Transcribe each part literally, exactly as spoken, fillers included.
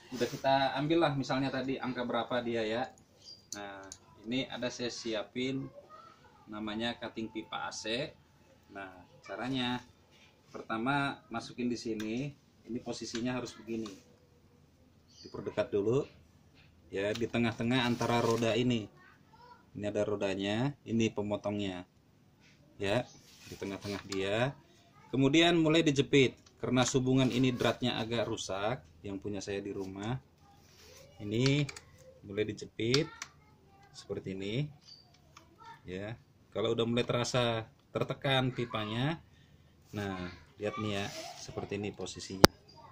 udah kita ambil lah misalnya tadi angka berapa dia ya. Nah ini ada saya siapin namanya cutting pipa A C. Nah caranya pertama masukin di sini, ini posisinya harus begini, diperdekat dulu ya, di tengah-tengah antara roda ini. Ini ada rodanya, ini pemotongnya ya, di tengah-tengah dia. Kemudian mulai dijepit, karena hubungan ini dratnya agak rusak yang punya saya di rumah. Ini mulai dijepit seperti ini ya. Kalau udah mulai terasa tertekan pipanya, nah lihat nih ya, seperti ini posisinya.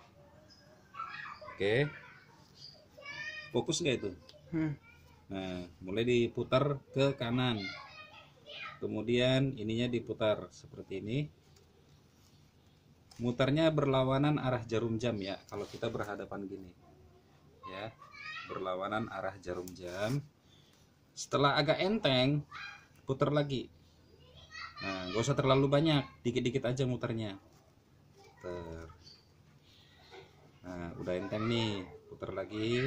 Oke, fokus nggak itu? Hmm. Nah mulai diputar ke kanan, kemudian ininya diputar seperti ini. Mutarnya berlawanan arah jarum jam ya, kalau kita berhadapan gini ya, berlawanan arah jarum jam. Setelah agak enteng, putar lagi. Nah gak usah terlalu banyak, dikit-dikit aja muternya. Putar. Nah udah enteng nih, putar lagi.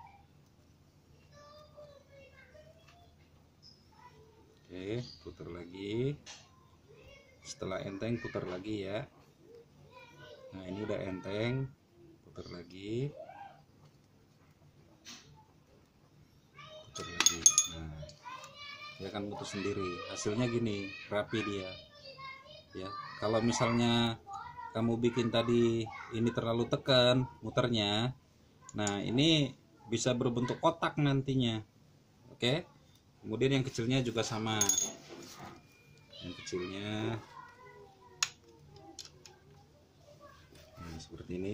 Oke, putar lagi. Setelah enteng putar lagi ya. Nah ini udah enteng, putar lagi, putar lagi. Nah dia akan putus sendiri. Hasilnya gini, rapi dia ya. Kalau misalnya kamu bikin tadi ini terlalu tekan muternya, nah ini bisa berbentuk kotak nantinya. Oke, kemudian yang kecilnya juga sama, yang kecilnya nah, seperti ini.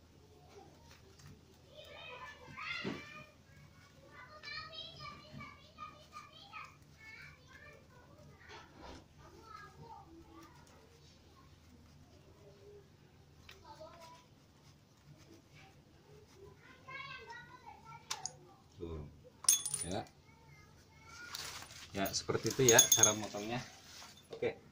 Tuh ya, ya seperti itu ya cara motongnya. Oke.